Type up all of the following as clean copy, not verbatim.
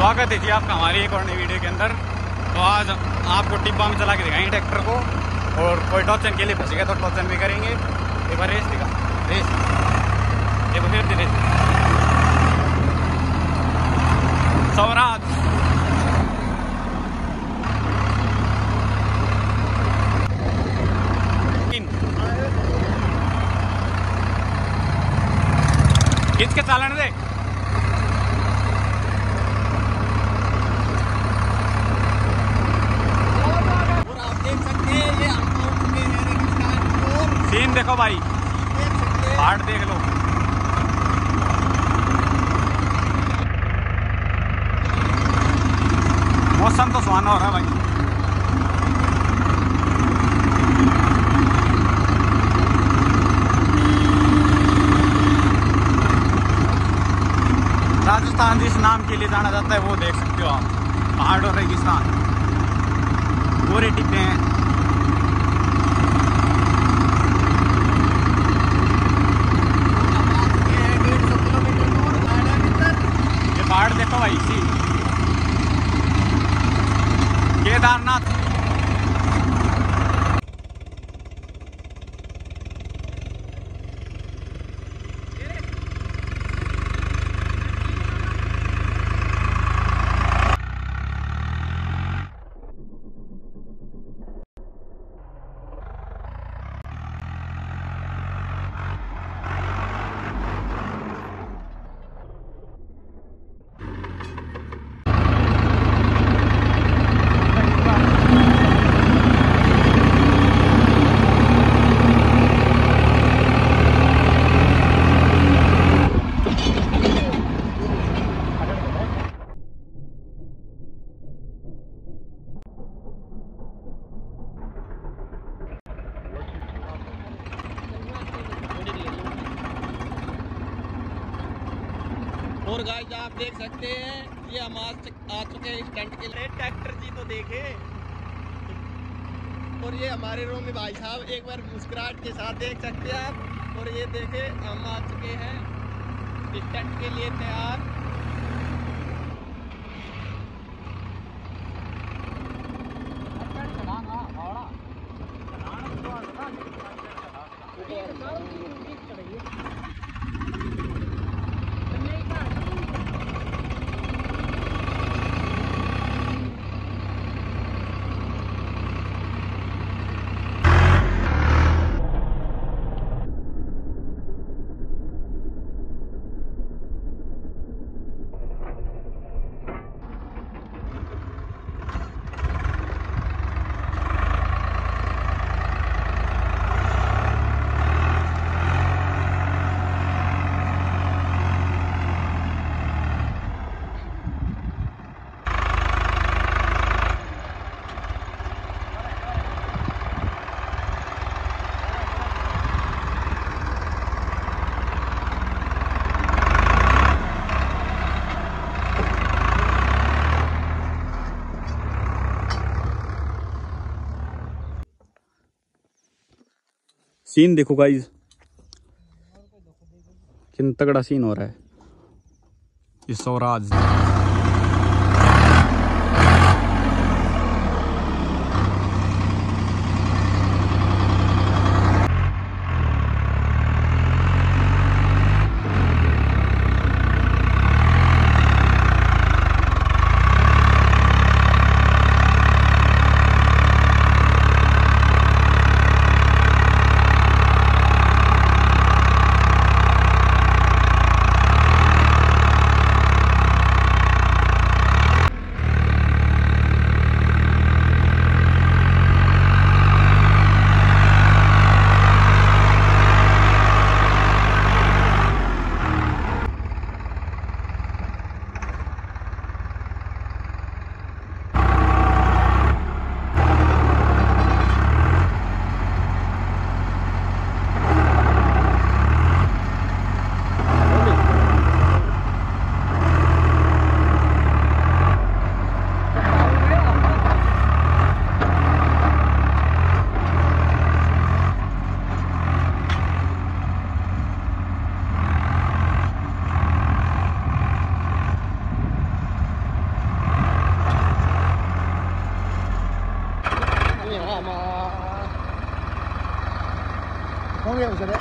स्वागत है जी आपका हमारी एक और नई वीडियो के अंदर। तो आज आपको टिब्बा में चला के दिखाएंगे ट्रैक्टर को, और कोई टॉर्चन के लिए फंस गया तो टॉर्चन भी करेंगे। एक बार रेस दिखा, रेस एक बार फिर रेस। स्वराज खींच के चालन दे। सीन देखो भाई, पहाड़ देख लो। मौसम तो सुहाना हो रहा है भाई। राजस्थान जिस नाम के लिए जाना जाता है वो देख सकते हो आप, पहाड़ और रेगिस्तान, पूरे टिब्बे हैं। पहाड़ देखो भाई, सी केदारनाथ। और गाइस आप देख सकते हैं ये हम आ चुके हैं स्टंट के लिए। ट्रैक्टर जी तो देखे, और ये हमारे रोमी भाई साहब एक बार मुस्कुराहट के साथ देख सकते हैं आप। और ये देखे हम आ चुके हैं स्टंट के लिए तैयार। सीन देखो गाइस, कितना तगड़ा सीन हो रहा है। ये स्वराज होंगे उसरे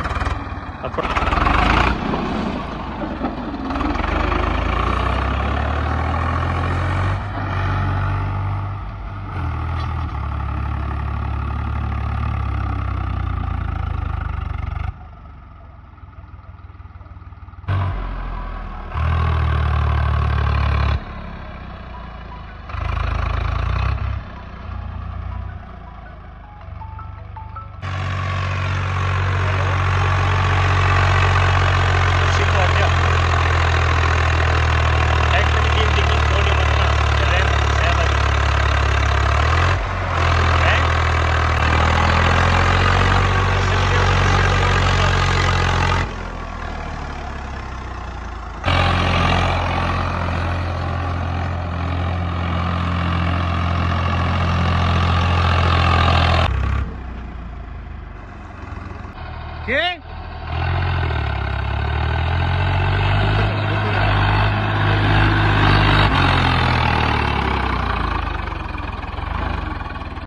¿Qué?